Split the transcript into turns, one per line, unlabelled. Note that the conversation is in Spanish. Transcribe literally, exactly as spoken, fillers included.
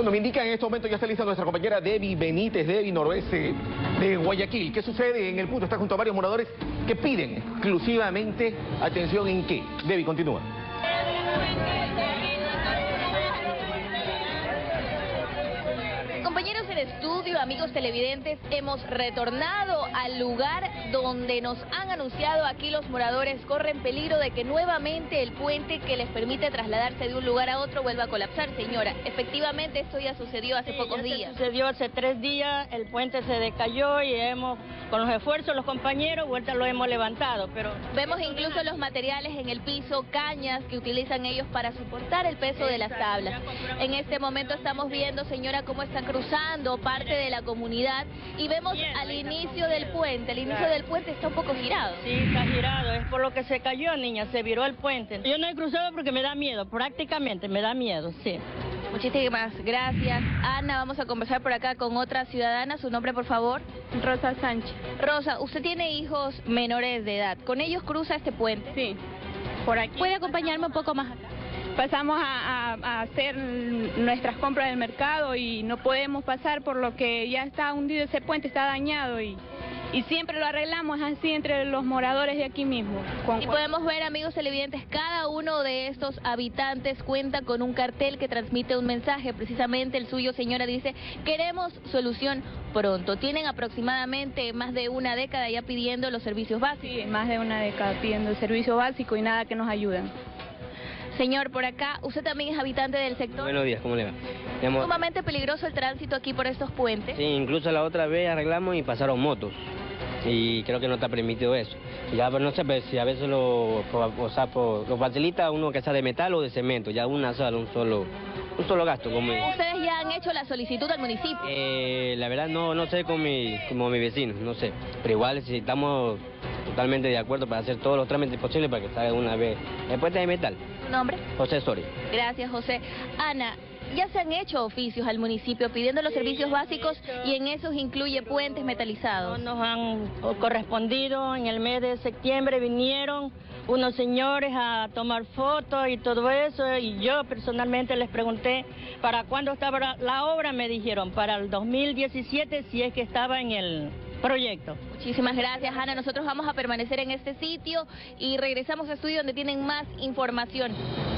Bueno, me indica en este momento ya está lista nuestra compañera Debbie Benítez, Debbie Noroeste de Guayaquil. ¿Qué sucede en el punto? Está junto a varios moradores que piden exclusivamente atención en qué. Debbie, continúa.
Compañeros del estudio, amigos televidentes, hemos retornado al lugar donde nos han anunciado aquí los moradores corren peligro de que nuevamente el puente que les permite trasladarse de un lugar a otro vuelva a colapsar. Señora, efectivamente esto ya sucedió hace
sí,
pocos
ya
días.
Sucedió hace tres días, el puente se decayó y hemos, con los esfuerzos de los compañeros, vuelta lo hemos levantado, pero...
Vemos incluso los materiales en el piso, cañas que utilizan ellos para soportar el peso de las tablas. En este momento estamos viendo, señora, cómo está cruzando parte de la comunidad y vemos al inicio del puente, el inicio del puente está un poco girado.
Sí, está girado, es por lo que se cayó, niña, se viró el puente. Yo no he cruzado porque me da miedo, prácticamente me da miedo, sí.
Muchísimas gracias. Ana, vamos a conversar por acá con otra ciudadana. ¿Su nombre, por favor?
Rosa Sánchez.
Rosa, usted tiene hijos menores de edad. ¿Con ellos cruza este puente?
Sí, por aquí.
¿Puede acompañarme un poco más acá?
Pasamos a, a, a hacer nuestras compras del mercado y no podemos pasar por lo que ya está hundido ese puente, está dañado y, y siempre lo arreglamos así entre los moradores de aquí mismo. Con
y podemos ver, amigos televidentes, cada uno de estos habitantes cuenta con un cartel que transmite un mensaje. Precisamente el suyo, señora, dice: queremos solución pronto. Tienen aproximadamente más de una década ya pidiendo los servicios básicos.
Sí, más de una década pidiendo el servicio básico y nada que nos ayuden.
Señor, por acá, usted también es habitante del sector.
Buenos días, ¿cómo le va?
Es sumamente peligroso el tránsito aquí por estos puentes.
Sí, incluso la otra vez arreglamos y pasaron motos. Y creo que no está permitido eso. Ya, pero no sé, pero si a veces lo, o sea, lo facilita uno que sea de metal o de cemento, ya una sola, un solo, un solo gasto. Como...
¿Ustedes ya han hecho la solicitud al municipio?
Eh, la verdad no, no sé con mi, como mi vecino, no sé. Pero igual si estamos totalmente de acuerdo para hacer todos los trámites posibles para que salga una vez el puente de metal.
¿Su nombre?
José Soria.
Gracias, José. Ana, ya se han hecho oficios al municipio pidiendo los sí, servicios básicos y en esos incluye puentes metalizados.
No nos han correspondido. En el mes de septiembre vinieron unos señores a tomar fotos y todo eso, y yo personalmente les pregunté para cuándo estaba la obra. Me dijeron para el dos mil diecisiete, si es que estaba en el proyecto.
Muchísimas gracias, Ana. Nosotros vamos a permanecer en este sitio y regresamos a estudio donde tienen más información.